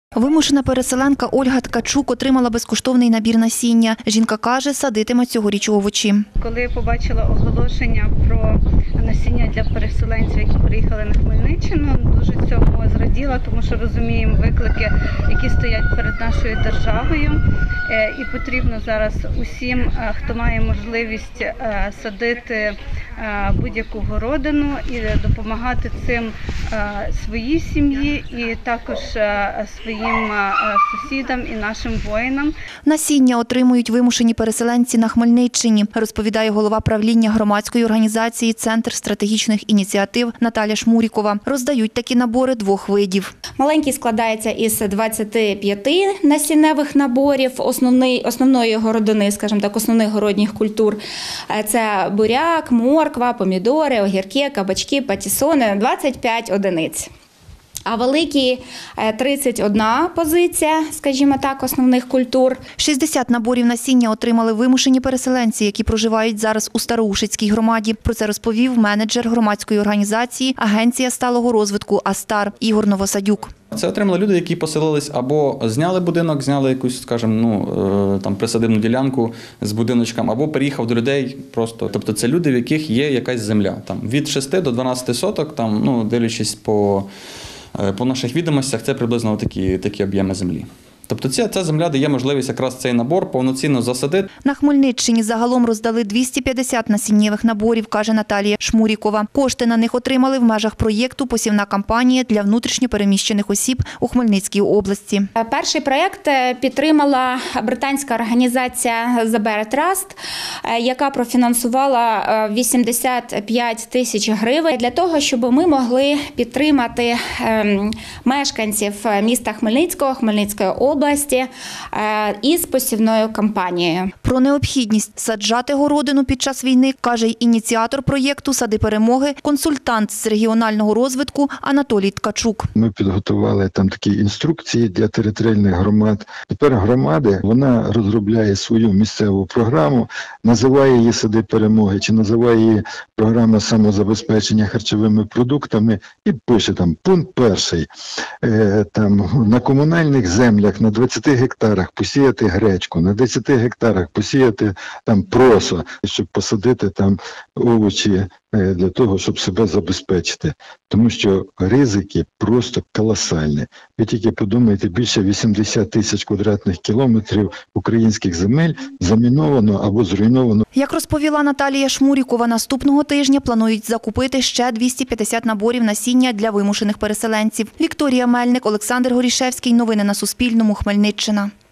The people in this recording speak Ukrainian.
Вимушена переселенка Ольга Ткачук отримала безкоштовний набір насіння. Жінка каже, садитиме цьогоріч овочі. Коли я побачила оголошення про насіння для переселенців, які приїхали на Хмельниччину, дуже цьому зраділа, тому що розуміємо виклики, які стоять перед нашою державою. І потрібно зараз усім, хто має можливість садити будь-яку городину і допомагати цим своїй сім'ї і також своїм сусідам і нашим воїнам. Насіння отримують вимушені переселенці на Хмельниччині, розповідає голова правління громадської організації «Центр стратегічних ініціатив» Наталя Шмурікова. Роздають такі набори двох видів. Маленький складається із 25 насінневих наборів основної городини, скажімо так, основних городніх культур. Це буряк, морква, помідори, огірки, кабачки, патісони, 25 одиниць. А великі 31 позиція, скажімо так, основних культур. 60 наборів насіння отримали вимушені переселенці, які проживають зараз у Староушицькій громаді. Про це розповів менеджер громадської організації «Агенція сталого розвитку Астар» Ігор Новосадюк. Це отримали люди, які поселились або зняли будинок, зняли якусь, скажімо, там присадибну ділянку з будиночком, або переїхав до людей просто. Тобто це люди, в яких є якась земля. Там від 6 до 12 соток, там, дивлячись по наших відомостях, це приблизно такі об'єми землі. Тобто ця земля дає можливість якраз цей набор повноцінно засадити. На Хмельниччині загалом роздали 250 насіннєвих наборів, каже Наталія Шмурікова. Кошти на них отримали в межах проєкту «Посівна кампанія для внутрішньо переміщених осіб у Хмельницькій області». Перший проєкт підтримала британська організація The Bear Trust, яка профінансувала 85 тисяч гривень для того, щоб ми могли підтримати мешканців міста Хмельницького, Хмельницької області із посівною кампанією. Про необхідність саджати городину під час війни каже й ініціатор проєкту «Сади перемоги», консультант з регіонального розвитку Анатолій Ткачук. Ми підготували там такі інструкції для територіальних громад. Тепер громади, вона розробляє свою місцеву програму, називає її «Сади перемоги» чи називає її програма самозабезпечення харчовими продуктами і пише там пункт перший. Там на комунальних землях на 20 гектарах посіяти гречку, на 10 гектарах посіяти там просо, щоб посадити там овочі для того, щоб себе забезпечити. Тому що ризики просто колосальні. Ви тільки подумайте, більше 80 тисяч квадратних кілометрів українських земель заміновано або зруйновано. Як розповіла Наталія Шмурікова, наступного тижня планують закупити ще 250 наборів насіння для вимушених переселенців. Вікторія Мельник, Олександр Горішевський. Новини на Суспільному. Хмельниччина.